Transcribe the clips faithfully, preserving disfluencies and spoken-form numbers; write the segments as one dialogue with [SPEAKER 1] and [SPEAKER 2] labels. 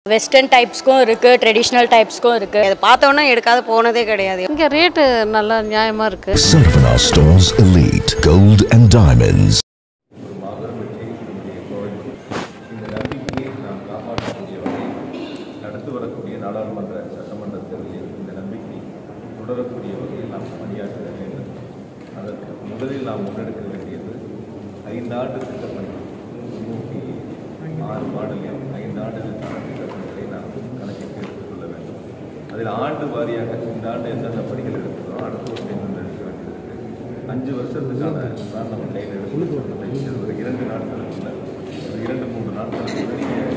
[SPEAKER 1] Western typesக்கும் இருக்கு, traditional typesக்கும் இருக்கு.
[SPEAKER 2] இத பார்த்தோம்னா எடுக்காத போனதே கிடையாது.
[SPEAKER 3] இங்க ரேட் நல்ல நியாயமா இருக்கு.
[SPEAKER 4] Saravanaa Stores Elite Gold and Diamonds.
[SPEAKER 5] இந்த நம்பிக்கையை நாம் காப்பாற்றக்கூடிய வகையில் நடந்து வரக்கூடிய நாடாளுமன்ற சட்டமன்ற தேர்தலில் இந்த நம்பிக்கை தொடரக்கூடிய வகையில் நாம் பணியாற்ற வேண்டும். அதற்கு முதலில் நாம் முன்னெடுக்க வேண்டியது ஐந்தாண்டு திட்டப்பணி. முன்னூற்றி ஆறு மாடலில் ஐந்து ஆண்டுகளுக்கான திட்டப்பணிகளை நாம் கணக்கில் எடுத்துக்கொள்ள வேண்டும். அதில் ஆண்டு வாரியாக இந்த ஆண்டு எந்தெந்த பணிகள் எடுத்துக்கிறோம், அடுத்த ஒரு எந்தெந்த எடுக்க வேண்டியது, அஞ்சு வருஷத்துக்கான தான் நம்ம கையில் எடுத்துக்கொள்ள ஒரு இரண்டு நாட்களுக்குள்ள ஒரு இரண்டு மூன்று நாட்களுக்குள்ள நீங்கள்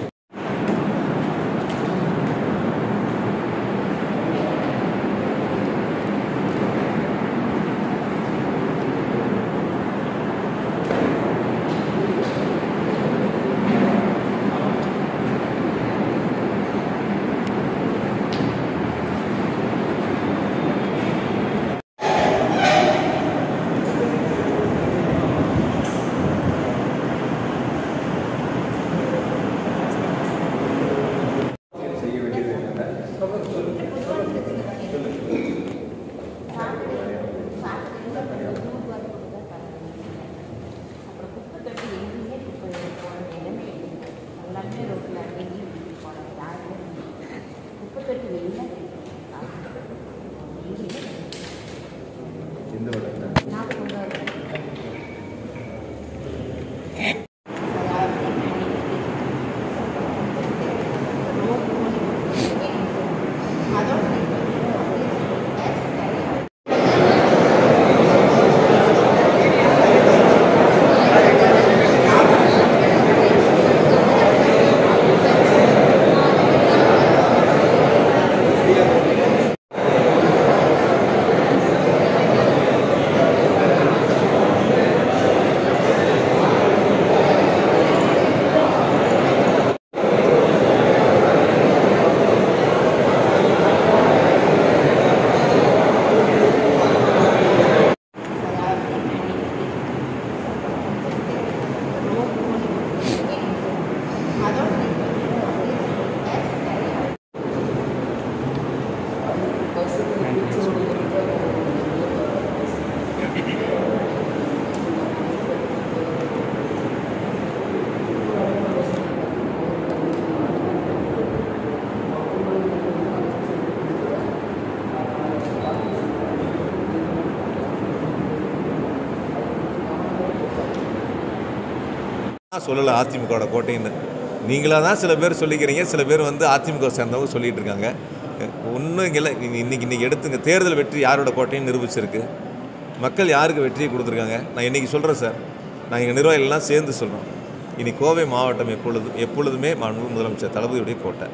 [SPEAKER 6] சொல்லலை அதிமுகவோட கோட்டைன்னு நீங்களாக தான் சில பேர் சொல்லிக்கிறீங்க, சில பேர் வந்து அதிமுக சேர்ந்தவங்க சொல்லிகிட்டு இருக்காங்க. ஒன்றும் இங்கே இல்லை. இன்றைக்கி இன்றைக்கி எடுத்துங்க, தேர்தல் வெற்றி யாரோட கோட்டைன்னு நிரூபிச்சிருக்கு. மக்கள் யாருக்கு வெற்றியை கொடுத்துருக்காங்க நான் இன்றைக்கி சொல்கிறேன் சார். நான் எங்கள் நிர்வாகிகள்லாம் சேர்ந்து சொல்கிறோம். இனி கோவை மாவட்டம் எப்பொழுதும் எப்பொழுதுமே மாண்பு முதலமைச்சர் தளபதியுடைய கோட்டை.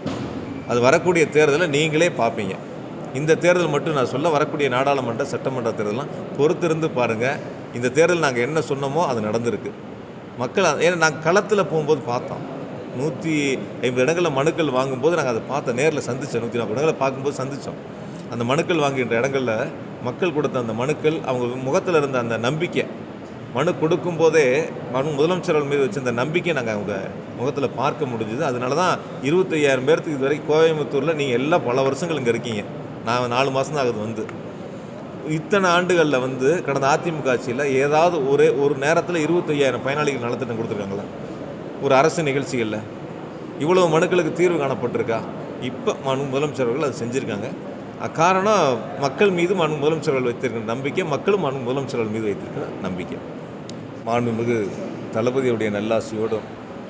[SPEAKER 6] அது வரக்கூடிய தேர்தலை நீங்களே பார்ப்பீங்க. இந்த தேர்தல் மட்டும் நான் சொல்ல, வரக்கூடிய நாடாளுமன்ற சட்டமன்ற தேர்தலாம் பொறுத்திருந்து பாருங்கள். இந்த தேர்தல் நாங்கள் என்ன சொன்னோமோ அது நடந்திருக்கு. மக்கள் ஏன்னா நாங்கள் களத்தில் போகும்போது பார்த்தோம். நூற்றி ஐம்பது இடங்களில் மனுக்கள் வாங்கும்போது நாங்கள் அதை பார்த்தோம், நேரில் சந்தித்தோம். நூற்றி நாற்பது இடங்களை பார்க்கும்போது சந்தித்தோம். அந்த மனுக்கள் வாங்குகின்ற இடங்களில் மக்கள் கொடுத்த அந்த மனுக்கள், அவங்க முகத்தில் இருந்த அந்த நம்பிக்கை, மனு கொடுக்கும்போதே மனு முதலமைச்சர்கள் மீது வச்ச அந்த நம்பிக்கை நாங்கள் அவங்க முகத்தில் பார்க்க முடிஞ்சுது. அதனால தான் இருபத்தையாயிரம் பேர்த்துக்கு இது வரைக்கும் கோயம்புத்தூரில் நீங்கள் எல்லாம் பல வருஷங்கள் இங்கே இருக்கீங்க. நான் நாலு மாதம் தான் ஆகுது வந்து. இத்தனை ஆண்டுகளில் வந்து கடந்த அதிமுக ஆட்சியில் ஏதாவது ஒரே ஒரு நேரத்தில் இருபத்தையாயிரம் பயனாளிகள் நலத்திட்டம் கொடுத்துருக்காங்களா? ஒரு அரசு நிகழ்ச்சிகளில் இவ்வளவு மனுக்களுக்கு தீர்வு காணப்பட்டிருக்கா? இப்போ மனு முதலமைச்சர்கள் அது செஞ்சுருக்காங்க. அக்காரணம் மக்கள் மீது மனு முதலமைச்சர்கள் வைத்திருக்கிற நம்பிக்கை, மக்களும் மனு முதலமைச்சர்கள் மீது வைத்திருக்கிற நம்பிக்கை. மாண்புமிகு தளபதியுடைய நல்லாசியோடும்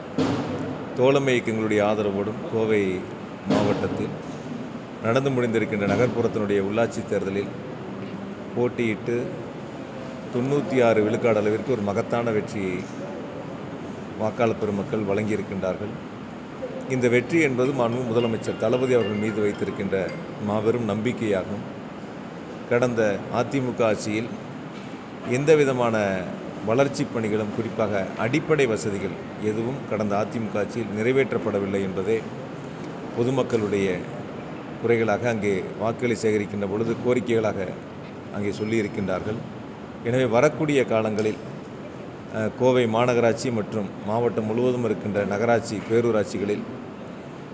[SPEAKER 6] தோழமை இயக்கங்களுடைய ஆதரவோடும் கோவை மாவட்டத்தில் நடந்து முடிந்திருக்கின்ற நகர்ப்புறத்தினுடைய உள்ளாட்சி தேர்தலில் போட்டியிட்டு தொண்ணூற்றி ஆறு விழுக்காடு அளவிற்கு ஒரு மகத்தான வெற்றியை வாக்காளர் பெருமக்கள் வழங்கியிருக்கின்றார்கள். இந்த வெற்றி என்பது மாண்பு முதலமைச்சர் தளபதி அவர்கள் மீது வைத்திருக்கின்ற மாபெரும் நம்பிக்கையாகும். கடந்த அதிமுக ஆட்சியில் எந்த விதமான வளர்ச்சி பணிகளும், குறிப்பாக அடிப்படை வசதிகள் எதுவும் கடந்த அதிமுக ஆட்சியில் நிறைவேற்றப்படவில்லை என்பதே பொதுமக்களுடைய குறைகளாக அங்கே வாக்குகளை சேகரிக்கின்ற பொழுது கோரிக்கைகளாக அங்கே சொல்லியிருக்கின்றார்கள். எனவே வரக்கூடிய காலங்களில் கோவை மாநகராட்சி மற்றும் மாவட்டம் முழுவதும் இருக்கின்ற நகராட்சி பேரூராட்சிகளில்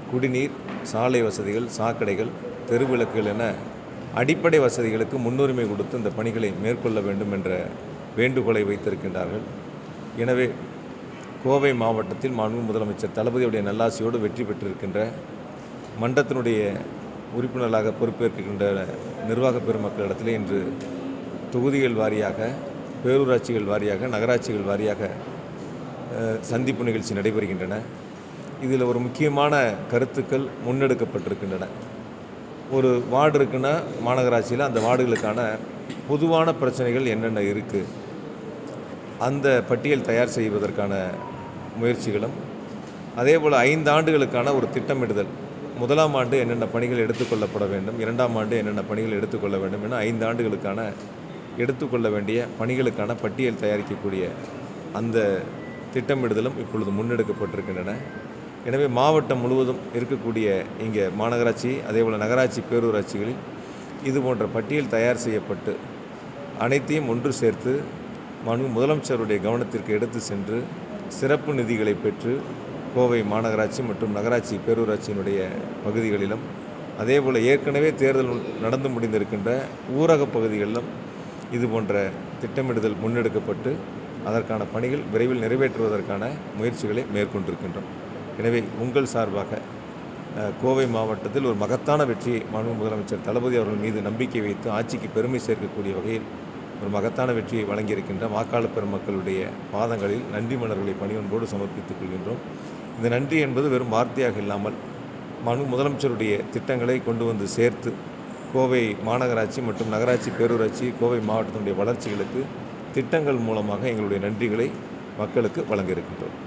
[SPEAKER 6] குடிநீர், சாலை வசதிகள், சாக்கடைகள், தெருவிளக்குகள் என அடிப்படை வசதிகளுக்கு முன்னுரிமை கொடுத்து இந்த பணிகளை மேற்கொள்ள வேண்டும் என்ற வேண்டுகோளை வைத்திருக்கின்றார்கள். எனவே கோவை மாவட்டத்தில் மாண்பு முதலமைச்சர் தளபதியுடைய நல்லாசியோடு வெற்றி பெற்றிருக்கின்ற மன்றத்தினுடைய உறுப்பினர்களாக பொறுப்பேற்கின்ற நிர்வாக பெருமக்களிடத்திலே இன்று தொகுதிகள் வாரியாக, பேரூராட்சிகள் வாரியாக, நகராட்சிகள் வாரியாக சந்திப்பு நிகழ்ச்சி நடைபெறுகின்றன. இதில் ஒரு முக்கியமான கருத்துக்கள் முன்னெடுக்கப்பட்டிருக்கின்றன. ஒரு வார்டு இருக்குன்னா மாநகராட்சியில் அந்த வார்டுகளுக்கான பொதுவான பிரச்சனைகள் என்னென்ன இருக்குது, அந்த பட்டியல் தயார் செய்வதற்கான முயற்சிகளும், அதே போல் ஐந்து ஆண்டுகளுக்கான ஒரு திட்டமிடுதல், முதலாம் ஆண்டு என்னென்ன பணிகள் எடுத்துக்கொள்ளப்பட வேண்டும், இரண்டாம் ஆண்டு என்னென்ன பணிகள் எடுத்துக்கொள்ள வேண்டும் என ஐந்து ஆண்டுகளுக்கான எடுத்துக்கொள்ள வேண்டிய பணிகளுக்கான பட்டியல் தயாரிக்கக்கூடிய அந்த திட்டமிடுதலும் இப்பொழுது முன்னெடுக்கப்பட்டிருக்கின்றன. எனவே மாவட்டம் முழுவதும் இருக்கக்கூடிய இங்கே மாநகராட்சி, அதேபோல் நகராட்சி, பேரூராட்சிகளில் இது போன்ற பட்டியல் தயார் செய்யப்பட்டு அனைத்தையும் ஒன்று சேர்த்து மாண்பு முதலமைச்சருடைய கவனத்திற்கு எடுத்து சென்று சிறப்பு நிதிகளை பெற்று கோவை மாநகராட்சி மற்றும் நகராட்சி, பேரூராட்சியினுடைய பகுதிகளிலும், அதேபோல் ஏற்கனவே தேர்தல் நடந்து முடிந்திருக்கின்ற ஊரக பகுதிகளிலும் இது போன்ற திட்டமிடுதல் முன்னெடுக்கப்பட்டு அதற்கான பணிகள் விரைவில் நிறைவேற்றுவதற்கான முயற்சிகளை மேற்கொண்டிருக்கின்றோம். எனவே உங்கள் சார்பாக கோவை மாவட்டத்தில் ஒரு மகத்தான வெற்றியை மாண்பு முதலமைச்சர் தளபதி அவர்கள் மீது நம்பிக்கை வைத்து ஆட்சிக்கு பெருமை சேர்க்கக்கூடிய வகையில் ஒரு மகத்தான வெற்றியை வழங்கியிருக்கின்ற வாக்காளர் பெருமக்களுடைய பாதங்களில் நன்றி மலர்களை பணிவன்போடு சமர்ப்பித்துக் கொள்கின்றோம். இந்த நன்றி என்பது வெறும் வார்த்தையாக இல்லாமல் மாண்பு முதலமைச்சருடைய திட்டங்களை கொண்டு வந்து சேர்த்து கோவை மாநகராட்சி மற்றும் நகராட்சி, பேரூராட்சி, கோவை மாவட்டத்தினுடைய வளர்ச்சிகளுக்கு திட்டங்கள் மூலமாக எங்களுடைய நன்றிகளை மக்களுக்கு வழங்க இருக்கின்றோம்.